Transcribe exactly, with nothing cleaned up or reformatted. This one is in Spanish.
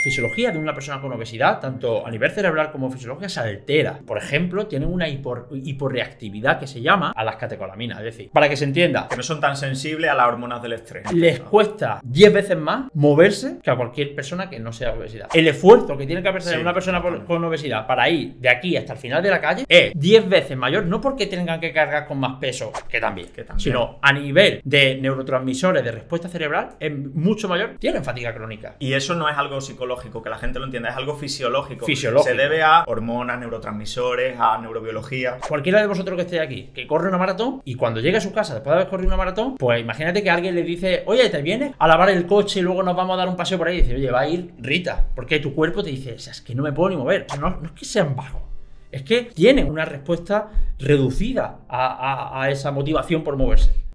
fisiología de una persona con obesidad, tanto a nivel cerebral como fisiológica, se altera. Por ejemplo, tienen una hipo hiporreactividad que se llama a las catecolaminas. Es decir, para que se entienda, que no son tan sensibles a las hormonas del estrés. Les cuesta diez veces más moverse que a cualquier persona que no sea obesidad. El esfuerzo que tiene que hacer sí, una persona por, con obesidad para ir de aquí hasta el final de la calle es diez veces mayor, no porque tengan que cargar con más peso, que también, que también, sino a nivel de neurotransmisores de respuesta cerebral es mucho mayor, tienen fatiga crónica. Y eso no es algo psicológico, que la gente lo entienda, es algo fisiológico. Fisiológico. Se debe a hormonas, neurotransmisores, a neurobiología. Cualquiera de vosotros que esté aquí, que corre una maratón y cuando llegue a su casa después de haber corrido una maratón, pues imagínate que alguien le dice, oye, ¿te vienes a lavar el coche y luego nos vamos a dar un paseo por ahí? Y dice, oye, va a ir Rita, porque tu cuerpo te dice, es que no me puedo ni mover. No, no es que sean bajos, es que tienen una respuesta reducida a, a, a esa motivación por moverse.